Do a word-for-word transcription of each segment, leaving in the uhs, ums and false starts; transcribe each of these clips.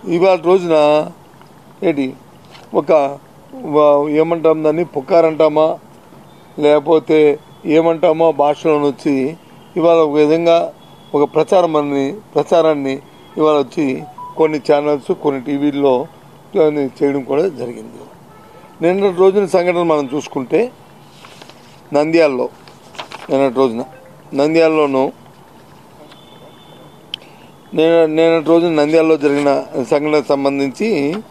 ఇవాళ రోజున ఏంటి ఒక ఏమంటాం దాన్ని పుకారంటామా లేకపోతే ఏమంటామో భాషలో వచ్చి ఇవాళ ఒక విధంగా ఒక ప్రచారాన్ని ప్రచారాన్ని ఇవాళ వచ్చి కొన్ని ఛానల్స్ కొన్ని టీవీల్లో చేయడం కూడా జరిగింది. నిన్నటి రోజున సంఘటన మనం చూసుకుంటే నంద్యాలలో నిన్నటి రోజున నంద్యాలలోనూ నేను నిన్నటి రోజున నంద్యాలలో జరిగిన సంఘటనకు సంబంధించి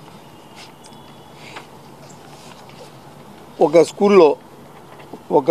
ఒక స్కూల్లో ఒక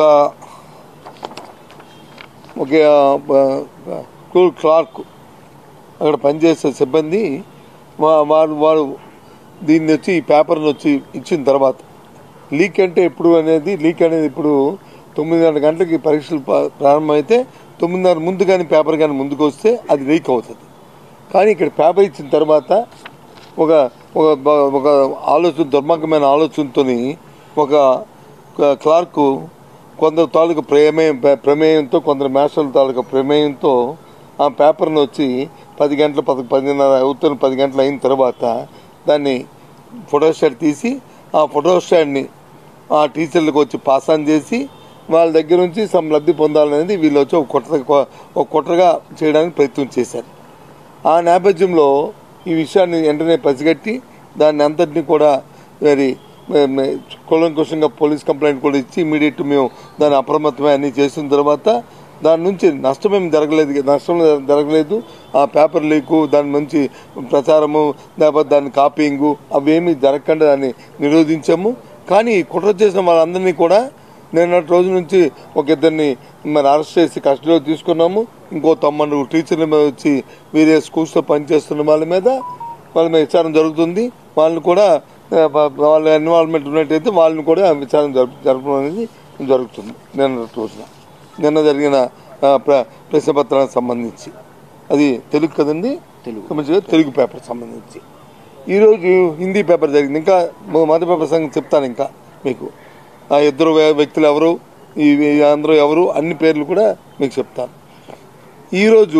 ఒక స్కూల్ క్లార్క్ అక్కడ పనిచేసే సిబ్బంది వారు వారు దీన్ని వచ్చి ఈ పేపర్ని వచ్చి ఇచ్చిన తర్వాత లీక్ అంటే ఎప్పుడు అనేది లీక్ అనేది ఇప్పుడు తొమ్మిదిన్నర గంటలకి పరీక్షలు ప్రారంభమైతే తొమ్మిదిన్నర ముందు కానీ పేపర్ కానీ ముందుకు వస్తే అది లీక్ అవుతుంది. కానీ ఇక్కడ పేపర్ ఇచ్చిన తర్వాత ఒక ఒక ఆలోచన దుర్మార్గమైన ఆలోచనతో ఒక క్లార్కు కొందరు తాలూకు ప్రమేయం ప్రమేయంతో కొందరు మాస్టర్ల తాలూకు ప్రమేయంతో ఆ పేపర్ని వచ్చి పది గంటల పది పదిన్నర అవుతున్న పది గంటలు అయిన తర్వాత దాన్ని ఫోటోస్టాట్ తీసి ఆ ఫోటోస్టాట్ని ఆ టీచర్లకు వచ్చి పాస్ ఆన్ చేసి వాళ్ళ దగ్గర నుంచి సమ్ లబ్ధి పొందాలనేది వీళ్ళు వచ్చి ఒక కుట్ర ఒక కుట్రగా చేయడానికి ప్రయత్నం చేశారు. ఆ నేపథ్యంలో ఈ విషయాన్ని వెంటనే పసిగట్టి దాన్ని అంతటినీ కూడా వెరీ కూలంకుషంగా పోలీస్ కంప్లైంట్ కూడా ఇచ్చి ఇమీడియట్ మేము దాన్ని అప్రమత్తమే అన్నీ చేసిన తర్వాత దాని నుంచి నష్టమేమి జరగలేదు నష్టం జరగలేదు ఆ పేపర్ లీకు దాని నుంచి ప్రచారము లేకపోతే దాని కాపీయింగు అవేమీ జరగకుండా దాన్ని నిరోధించాము. కానీ కుట్ర చేసిన వాళ్ళందరినీ కూడా నిన్నటి రోజు నుంచి ఒక ఇద్దరిని మరి అరెస్ట్ చేసి కస్టడీలో తీసుకున్నాము. ఇంకో తొమ్మిది టీచర్ల మీద వచ్చి వేరే స్కూల్స్లో పనిచేస్తున్న వాళ్ళ మీద వాళ్ళ మీద విచారణ జరుగుతుంది. వాళ్ళని కూడా వాళ్ళ ఇన్వాల్వ్మెంట్ ఉన్నట్టయితే వాళ్ళని కూడా విచారణ జరుపు జరపడం అనేది జరుగుతుంది. నిన్న రోజున నిన్న జరిగిన ప్రశ్నపత్రానికి సంబంధించి అది తెలుగు కదండి తెలుగు మంచిగా తెలుగు పేపర్ సంబంధించి ఈరోజు హిందీ పేపర్ జరిగింది. ఇంకా మధ్య పేపర్ సంగతి చెప్తాను ఇంకా మీకు ఆ ఇద్దరు వ్యక్తులు ఎవరు ఈ అందరూ ఎవరు అన్ని పేర్లు కూడా మీకు చెప్తాను. ఈరోజు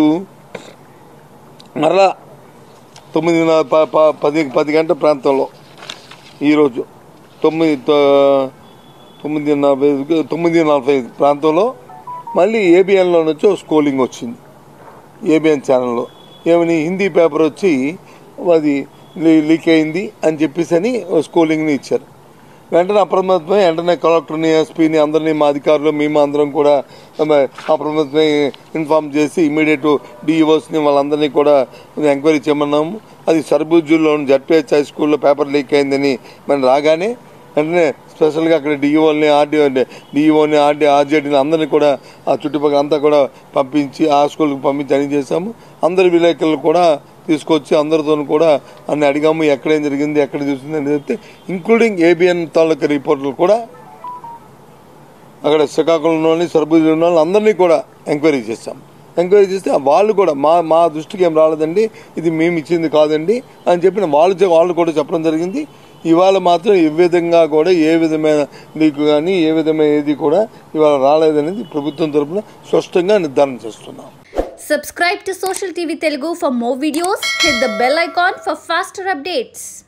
మరలా తొమ్మిది పది పది గంటల ప్రాంతంలో ఈరోజు తొమ్మిది తొమ్మిది నలభై తొమ్మిది నలభై ఐదు ప్రాంతంలో మళ్ళీ ఏబిఎన్లో నుంచి ఒక స్కోలింగ్ వచ్చింది. ఏబిఎన్ ఛానల్లో ఏమని హిందీ పేపర్ వచ్చి అది లీక్ అయింది అని చెప్పేసి అని స్కోలింగ్ని ఇచ్చారు. వెంటనే అప్రమత్తమై వెంటనే కలెక్టర్ని ఎస్పీని అందరినీ మా అధికారులు మేము అందరం కూడా అప్రమత్తమై ఇన్ఫార్మ్ చేసి ఇమీడియట్ డిఈఓస్ని వాళ్ళందరినీ కూడా ఎంక్వైరీ చేయమన్నాము. అది సర్బూజుల్లో జడ్పీహెచ్ హై స్కూల్లో పేపర్ లీక్ అయిందని మనం రాగానే వెంటనే స్పెషల్గా అక్కడ డిఈఓని ఆర్డీఓ డిఈఓని ఆర్డీ ఆర్జేడీని అందరినీ కూడా ఆ చుట్టుపక్కల అంతా కూడా పంపించి ఆ స్కూల్కి పంపించి అని చేశాము. అందరి విలేకరులు కూడా తీసుకొచ్చి అందరితో కూడా అన్ని అడిగాము ఎక్కడేం జరిగింది ఎక్కడ చూసింది అని చెప్తే ఇంక్లూడింగ్ ఏబిఎన్ తాలూకా రిపోర్టర్లు కూడా అక్కడ శ్రీకాకుళంలోని సర్బూజులో ఉన్న వాళ్ళు అందరినీ కూడా ఎంక్వైరీ చేశాం. ఎంక్వైరీ చేస్తే వాళ్ళు కూడా మా మా దృష్టికి ఏం రాలేదండి ఇది మేము ఇచ్చింది కాదండి అని చెప్పిన వాళ్ళు వాళ్ళు కూడా చెప్పడం జరిగింది. ఇవాళ మాత్రం ఏ విధంగా కూడా ఏ విధమైన లీక్ కానీ ఏ విధమైన ఏది కూడా ఇవాళ రాలేదనేది ప్రభుత్వం తరఫున స్పష్టంగా నిర్ధారణ చేస్తున్నాం. Subscribe to Social T V Telugu for more videos. Hit the bell icon for faster updates.